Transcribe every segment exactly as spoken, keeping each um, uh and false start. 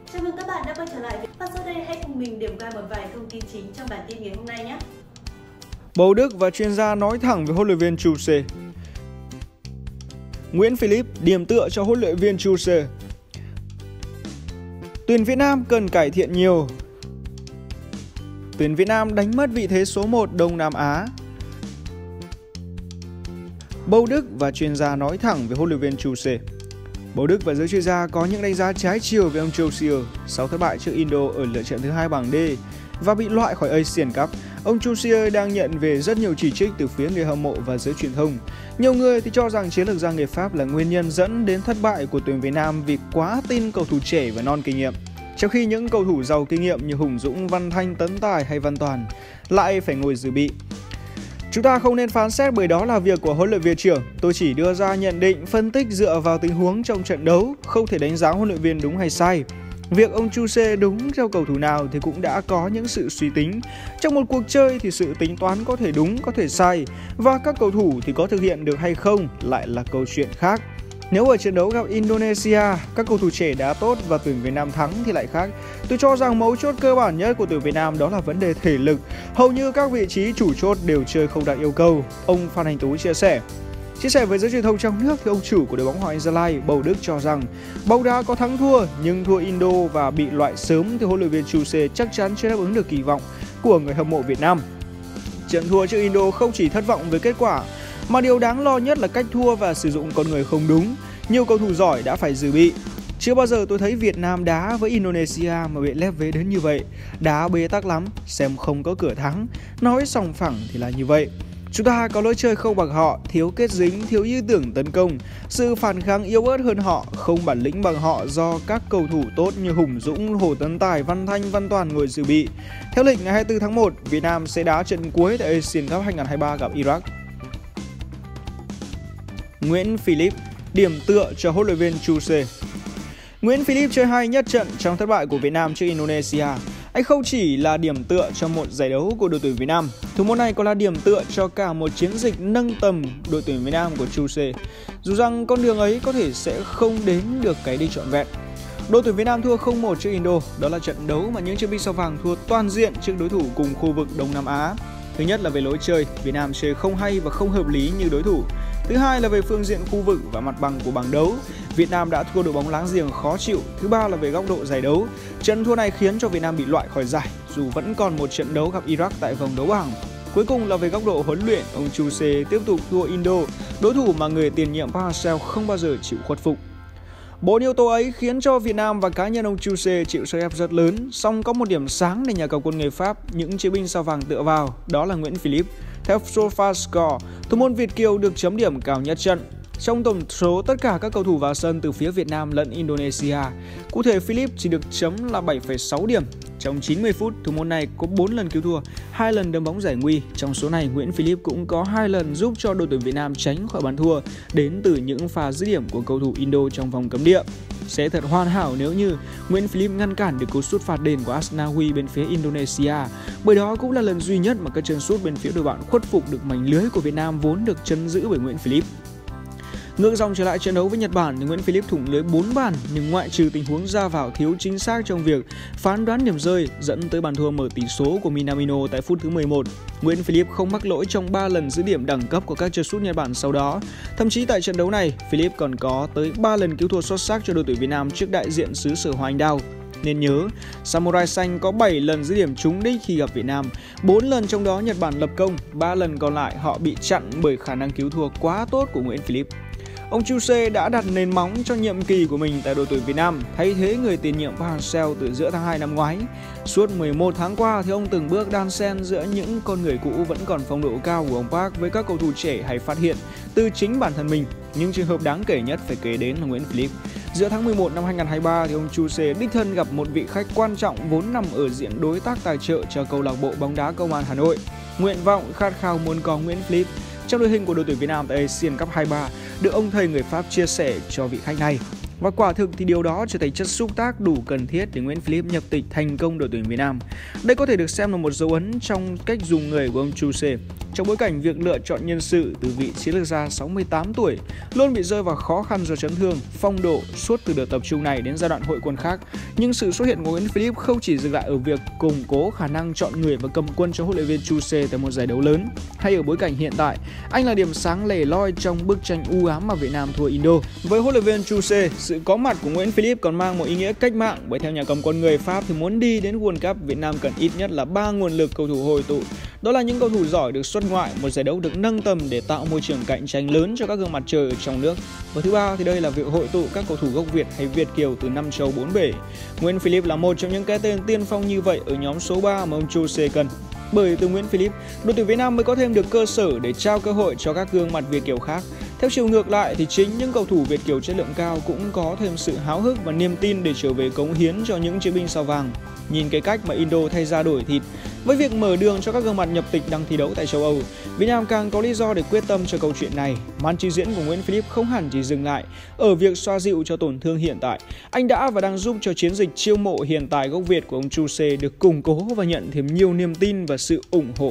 Chào mừng các bạn đã quay trở lại và sau đây hãy cùng mình điểm qua một vài thông tin chính trong bản tin ngày hôm nay nhé. Bầu Đức và chuyên gia nói thẳng với huấn luyện viên Chuse. Nguyễn Philip điểm tựa cho huấn luyện viên Chuse. Tuyển Việt Nam cần cải thiện nhiều. Tuyển Việt Nam đánh mất vị thế số một Đông Nam Á. Bầu Đức và chuyên gia nói thẳng với huấn luyện viên Chuse. Bầu Đức và giới chuyên gia có những đánh giá trái chiều về ông Chuse sau thất bại trước Indo ở lượt trận thứ hai bảng D và bị loại khỏi Asian Cup. Ông Chuse đang nhận về rất nhiều chỉ trích từ phía người hâm mộ và giới truyền thông. Nhiều người thì cho rằng chiến lược gia người Pháp là nguyên nhân dẫn đến thất bại của tuyển Việt Nam vì quá tin cầu thủ trẻ và non kinh nghiệm, trong khi những cầu thủ giàu kinh nghiệm như Hùng Dũng, Văn Thanh, Tấn Tài hay Văn Toàn lại phải ngồi dự bị. Chúng ta không nên phán xét bởi đó là việc của huấn luyện viên trưởng. Tôi chỉ đưa ra nhận định, phân tích dựa vào tình huống trong trận đấu, không thể đánh giá huấn luyện viên đúng hay sai. Việc ông Chuse đúng theo cầu thủ nào thì cũng đã có những sự suy tính. Trong một cuộc chơi thì sự tính toán có thể đúng, có thể sai, và các cầu thủ thì có thực hiện được hay không lại là câu chuyện khác. Nếu ở trận đấu gặp Indonesia, các cầu thủ trẻ đá tốt và tuyển Việt Nam thắng thì lại khác. Tôi cho rằng mấu chốt cơ bản nhất của tuyển Việt Nam đó là vấn đề thể lực. Hầu như các vị trí chủ chốt đều chơi không đạt yêu cầu, ông Phan Anh Tú chia sẻ. Chia sẻ với giới truyền thông trong nước thì ông chủ của đội bóng Hoàng Anh Gia Lai, Bầu Đức cho rằng bóng đá có thắng thua, nhưng thua Indo và bị loại sớm thì huấn luyện viên Chuse chắc chắn chưa đáp ứng được kỳ vọng của người hâm mộ Việt Nam. Trận thua trước Indo không chỉ thất vọng với kết quả, mà điều đáng lo nhất là cách thua và sử dụng con người không đúng. Nhiều cầu thủ giỏi đã phải dự bị. Chưa bao giờ tôi thấy Việt Nam đá với Indonesia mà bị lép vế đến như vậy. Đá bế tắc lắm, xem không có cửa thắng. Nói sòng phẳng thì là như vậy. Chúng ta có lối chơi không bằng họ, thiếu kết dính, thiếu ý tưởng tấn công, sự phản kháng yếu ớt hơn họ, không bản lĩnh bằng họ do các cầu thủ tốt như Hùng Dũng, Hồ Tấn Tài, Văn Thanh, Văn Toàn ngồi dự bị. Theo lịch ngày hai mươi tư tháng một, Việt Nam sẽ đá trận cuối tại Asian Cup hai không hai ba gặp Iraq. Nguyễn Philip điểm tựa cho huấn luyện viên Chuse. Nguyễn Philip chơi hay nhất trận trong thất bại của Việt Nam trước Indonesia. Anh không chỉ là điểm tựa cho một giải đấu của đội tuyển Việt Nam, thủ môn này còn là điểm tựa cho cả một chiến dịch nâng tầm đội tuyển Việt Nam của Chuse. Dù rằng con đường ấy có thể sẽ không đến được cái đích trọn vẹn. Đội tuyển Việt Nam thua không một trước Indo, đó là trận đấu mà những chiến binh sao vàng thua toàn diện trước đối thủ cùng khu vực Đông Nam Á. Thứ nhất là về lối chơi, Việt Nam chơi không hay và không hợp lý như đối thủ. Thứ hai là về phương diện khu vực và mặt bằng của bảng đấu, Việt Nam đã thua đội bóng láng giềng khó chịu. Thứ ba là về góc độ giải đấu, trận thua này khiến cho Việt Nam bị loại khỏi giải dù vẫn còn một trận đấu gặp Iraq tại vòng đấu bảng. Cuối cùng là về góc độ huấn luyện, ông Chuse tiếp tục thua Indo, đối thủ mà người tiền nhiệm Park Hang-seo không bao giờ chịu khuất phục. Bốn yếu tố ấy khiến cho Việt Nam và cá nhân ông Chuse chịu sức ép rất lớn, song có một điểm sáng để nhà cầm quân người Pháp, những chiến binh sao vàng tựa vào, đó là Nguyễn Philip. Theo SofaScore, thủ môn Việt kiều được chấm điểm cao nhất trận trong tổng số tất cả các cầu thủ vào sân từ phía Việt Nam lẫn Indonesia. Cụ thể, Philip chỉ được chấm là bảy phẩy sáu điểm. Trong chín mươi phút, thủ môn này có bốn lần cứu thua, hai lần đấm bóng giải nguy. Trong số này, Nguyễn Philip cũng có hai lần giúp cho đội tuyển Việt Nam tránh khỏi bàn thua đến từ những pha dứt điểm của cầu thủ Indo trong vòng cấm địa. Sẽ thật hoàn hảo nếu như Nguyễn Philip ngăn cản được cú sút phạt đền của Asnawi bên phía Indonesia, bởi đó cũng là lần duy nhất mà các chân sút bên phía đội bạn khuất phục được mảnh lưới của Việt Nam vốn được trấn giữ bởi Nguyễn Philip. Ngược dòng trở lại trận đấu với Nhật Bản thì Nguyễn Philip thủng lưới bốn bàn, nhưng ngoại trừ tình huống ra vào thiếu chính xác trong việc phán đoán điểm rơi dẫn tới bàn thua mở tỷ số của Minamino tại phút thứ mười một, Nguyễn Philip không mắc lỗi trong ba lần dứt điểm đẳng cấp của các chân sút Nhật Bản sau đó. Thậm chí tại trận đấu này, Philip còn có tới ba lần cứu thua xuất sắc cho đội tuyển Việt Nam trước đại diện xứ sở Hoa Anh Đào. Nên nhớ, Samurai xanh có bảy lần dứt điểm trúng đích khi gặp Việt Nam, bốn lần trong đó Nhật Bản lập công, ba lần còn lại họ bị chặn bởi khả năng cứu thua quá tốt của Nguyễn Philip. Ông Chuse đã đặt nền móng cho nhiệm kỳ của mình tại đội tuyển Việt Nam, thay thế người tiền nhiệm Park Hang-seo từ giữa tháng hai năm ngoái. Suốt mười một tháng qua thì ông từng bước đan xen giữa những con người cũ vẫn còn phong độ cao của ông Park với các cầu thủ trẻ hay phát hiện từ chính bản thân mình. Nhưng trường hợp đáng kể nhất phải kể đến là Nguyễn Philip. Giữa tháng mười một năm hai không hai ba thì ông Chuse đích thân gặp một vị khách quan trọng vốn nằm ở diện đối tác tài trợ cho câu lạc bộ bóng đá Công an Hà Nội. Nguyện vọng khát khao muốn có Nguyễn Philip trong đội hình của đội tuyển Việt Nam tại Asian Cup hai ba được ông thầy người Pháp chia sẻ cho vị khách này. Và quả thực thì điều đó trở thành chất xúc tác đủ cần thiết để Nguyễn Philip nhập tịch thành công đội tuyển Việt Nam. Đây có thể được xem là một dấu ấn trong cách dùng người của ông Chuse. trong bối cảnh việc lựa chọn nhân sự từ vị chiến lược gia sáu mươi tám tuổi luôn bị rơi vào khó khăn do chấn thương, phong độ suốt từ đợt tập trung này đến giai đoạn hội quân khác. Nhưng sự xuất hiện của Nguyễn Philip không chỉ dừng lại ở việc củng cố khả năng chọn người và cầm quân cho huấn luyện viên Chuse tại một giải đấu lớn, hay ở bối cảnh hiện tại, anh là điểm sáng lẻ loi trong bức tranh u ám mà Việt Nam thua Indo. Với huấn luyện viên Chuse, sự có mặt của Nguyễn Philip còn mang một ý nghĩa cách mạng, bởi theo nhà cầm quân người Pháp thì muốn đi đến World Cup, Việt Nam cần ít nhất là ba nguồn lực cầu thủ hội tụ. Đó là những cầu thủ giỏi được xuất ngoại, một giải đấu được nâng tầm để tạo môi trường cạnh tranh lớn cho các gương mặt trời ở trong nước. Và thứ ba thì đây là việc hội tụ các cầu thủ gốc Việt hay Việt kiều từ năm châu bốn bể. Nguyễn Philip là một trong những cái tên tiên phong như vậy ở nhóm số ba mà ông Chuse cần. Bởi từ Nguyễn Philip, đội tuyển Việt Nam mới có thêm được cơ sở để trao cơ hội cho các gương mặt Việt kiều khác. Theo chiều ngược lại thì chính những cầu thủ Việt kiều chất lượng cao cũng có thêm sự háo hức và niềm tin để trở về cống hiến cho những chiến binh sao vàng. Nhìn cái cách mà Indo thay ra đổi thịt với việc mở đường cho các gương mặt nhập tịch đang thi đấu tại châu Âu, Việt Nam càng có lý do để quyết tâm cho câu chuyện này. Màn trình diễn của Nguyễn Philip không hẳn chỉ dừng lại ở việc xoa dịu cho tổn thương hiện tại. Anh đã và đang giúp cho chiến dịch chiêu mộ hiện tại gốc Việt của ông Chuse được củng cố và nhận thêm nhiều niềm tin và sự ủng hộ.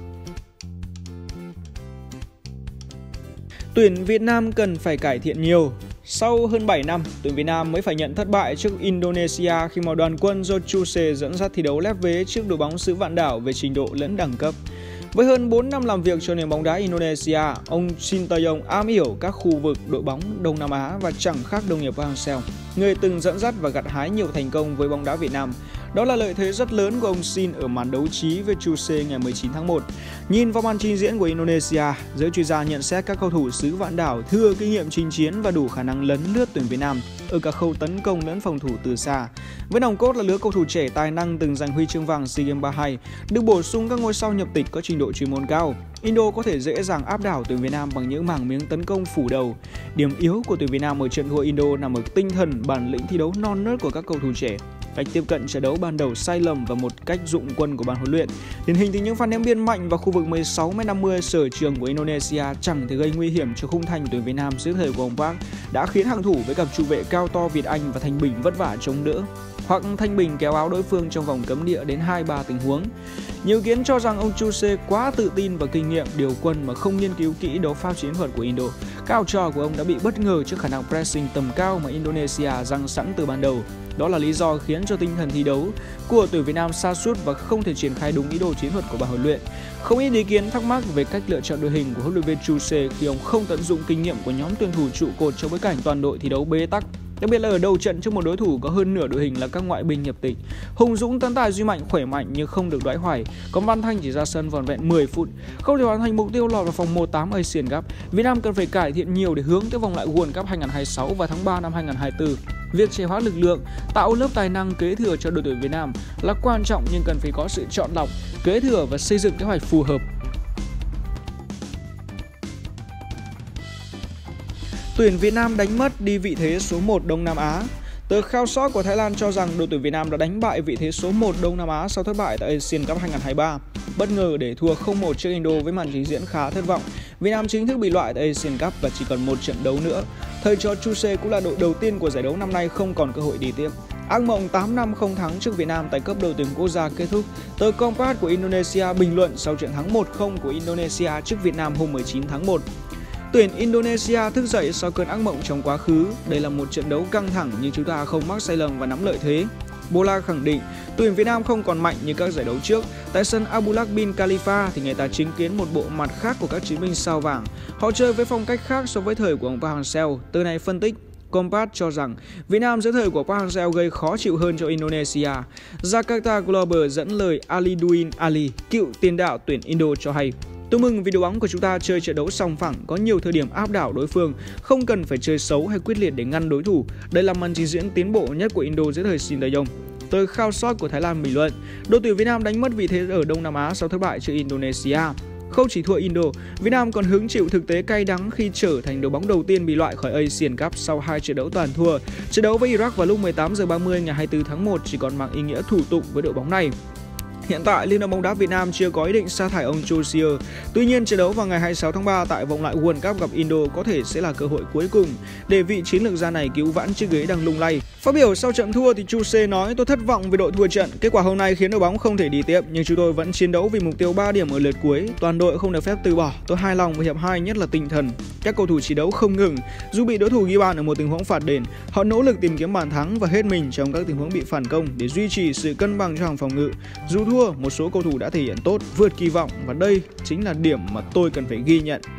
Tuyển Việt Nam cần phải cải thiện nhiều. Sau hơn bảy năm, tuyển Việt Nam mới phải nhận thất bại trước Indonesia khi mà đoàn quân do Chuse dẫn dắt thi đấu lép vế trước đội bóng xứ Vạn Đảo về trình độ lẫn đẳng cấp. Với hơn bốn năm làm việc cho nền bóng đá Indonesia, ông Sintayong am hiểu các khu vực đội bóng Đông Nam Á và chẳng khác đồng nghiệp Park Hang-seo, người từng dẫn dắt và gặt hái nhiều thành công với bóng đá Việt Nam. Đó là lợi thế rất lớn của ông Sin ở màn đấu trí với Chuse ngày mười chín tháng một. Nhìn vào màn trình diễn của Indonesia, giới chuyên gia nhận xét các cầu thủ xứ Vạn Đảo thừa kinh nghiệm chinh chiến và đủ khả năng lấn lướt tuyển Việt Nam ở cả khâu tấn công lẫn phòng thủ từ xa. Với nòng cốt là lứa cầu thủ trẻ tài năng từng giành huy chương vàng SEA Games ba mươi hai, được bổ sung các ngôi sao nhập tịch có trình độ chuyên môn cao, Indo có thể dễ dàng áp đảo tuyển Việt Nam bằng những mảng miếng tấn công phủ đầu. Điểm yếu của tuyển Việt Nam ở trận thua Indo nằm ở tinh thần, bản lĩnh thi đấu non nớt của các cầu thủ trẻ, cách tiếp cận trận đấu ban đầu sai lầm và một cách dụng quân của ban huấn luyện. Điển hình từ những pha ném biên mạnh vào khu vực mười sáu mét năm mươi sở trường của Indonesia chẳng thể gây nguy hiểm cho khung thành của tuyển Việt Nam dưới thời của ông Park, đã khiến hàng thủ với cặp trụ vệ cao to Việt Anh và Thanh Bình vất vả chống đỡ, hoặc Thanh Bình kéo áo đối phương trong vòng cấm địa đến hai ba tình huống. Nhiều ý kiến cho rằng ông Chuse quá tự tin và kinh nghiệm điều quân mà không nghiên cứu kỹ đấu pháp chiến thuật của Indo. Các học trò của ông đã bị bất ngờ trước khả năng pressing tầm cao mà Indonesia giăng sẵn từ ban đầu. Đó là lý do khiến cho tinh thần thi đấu của tuyển Việt Nam sa sút và không thể triển khai đúng ý đồ chiến thuật của ban huấn luyện. Không ít ý kiến thắc mắc về cách lựa chọn đội hình của huấn luyện viên Chuse khi ông không tận dụng kinh nghiệm của nhóm tuyển thủ trụ cột trong bối cảnh toàn đội thi đấu bế tắc. Đặc biệt là ở đầu trận trước một đối thủ có hơn nửa đội hình là các ngoại binh nhập tịch. Hùng Dũng, Tấn Tài, Duy Mạnh khỏe mạnh nhưng không được đoái hoài. Còn Văn Thanh chỉ ra sân vỏn vẹn mười phút, không thể hoàn thành mục tiêu lọt vào vòng một tám Asian Cup. Việt Nam cần phải cải thiện nhiều để hướng tới vòng loại World Cup hai không hai sáu vào tháng ba năm hai không hai tư. Việc trẻ hóa lực lượng, tạo lớp tài năng kế thừa cho đội tuyển Việt Nam là quan trọng, nhưng cần phải có sự chọn lọc, kế thừa và xây dựng kế hoạch phù hợp. Tuyển Việt Nam đánh mất đi vị thế số một Đông Nam Á. Tờ Khao Sóc của Thái Lan cho rằng đội tuyển Việt Nam đã đánh bại vị thế số một Đông Nam Á sau thất bại tại Asian Cup hai không hai ba. Bất ngờ để thua không một trước Indo với màn trình diễn khá thất vọng, Việt Nam chính thức bị loại tại Asian Cup và chỉ còn một trận đấu nữa. Thầy trò Chuse cũng là đội đầu tiên của giải đấu năm nay không còn cơ hội đi tiếp. Ác mộng tám năm không thắng trước Việt Nam tại cấp đội tuyển quốc gia kết thúc. Tờ Compass của Indonesia bình luận sau trận thắng một không của Indonesia trước Việt Nam hôm mười chín tháng một. Tuyển Indonesia thức dậy sau cơn ác mộng trong quá khứ. Đây là một trận đấu căng thẳng nhưng chúng ta không mắc sai lầm và nắm lợi thế. Bola khẳng định tuyển Việt Nam không còn mạnh như các giải đấu trước. Tại sân Abdullah bin Khalifa thì người ta chứng kiến một bộ mặt khác của các chiến binh sao vàng. Họ chơi với phong cách khác so với thời của ông Park Hang-seo. Từ này phân tích, Compass cho rằng Việt Nam dưới thời của Park Hang-seo gây khó chịu hơn cho Indonesia. Jakarta Global dẫn lời Aliduin Ali, cựu tiền đạo tuyển Indo cho hay: tôi mừng vì đội bóng của chúng ta chơi trận đấu sòng phẳng, có nhiều thời điểm áp đảo đối phương, không cần phải chơi xấu hay quyết liệt để ngăn đối thủ. Đây là màn trình diễn tiến bộ nhất của Indo dưới thời Sintayong. Tờ Khao Sóc của Thái Lan bình luận, đội tuyển Việt Nam đánh mất vị thế ở Đông Nam Á sau thất bại trước Indonesia. Không chỉ thua Indo, Việt Nam còn hứng chịu thực tế cay đắng khi trở thành đội bóng đầu tiên bị loại khỏi Asian Cup sau hai trận đấu toàn thua. Trận đấu với Iraq vào lúc mười tám giờ ba mươi ngày hai mươi tư tháng một chỉ còn mang ý nghĩa thủ tục với đội bóng này. Hiện tại, Liên đoàn bóng đá Việt Nam chưa có ý định sa thải ông Chuse. Tuy nhiên, trận đấu vào ngày hai mươi sáu tháng ba tại vòng loại World Cup gặp Indo có thể sẽ là cơ hội cuối cùng để vị chiến lược gia này cứu vãn chiếc ghế đang lung lay. Phát biểu sau trận thua thì Chuse nói: "Tôi thất vọng về đội thua trận. Kết quả hôm nay khiến đội bóng không thể đi tiếp, nhưng chúng tôi vẫn chiến đấu vì mục tiêu ba điểm ở lượt cuối. Toàn đội không được phép từ bỏ. Tôi hài lòng với hiệp hai, nhất là tinh thần. Các cầu thủ chiến đấu không ngừng, dù bị đối thủ ghi bàn ở một tình huống phạt đền, họ nỗ lực tìm kiếm bàn thắng và hết mình trong các tình huống bị phản công để duy trì sự cân bằng cho hàng phòng ngự. Dù thua, một số cầu thủ đã thể hiện tốt, vượt kỳ vọng và đây chính là điểm mà tôi cần phải ghi nhận."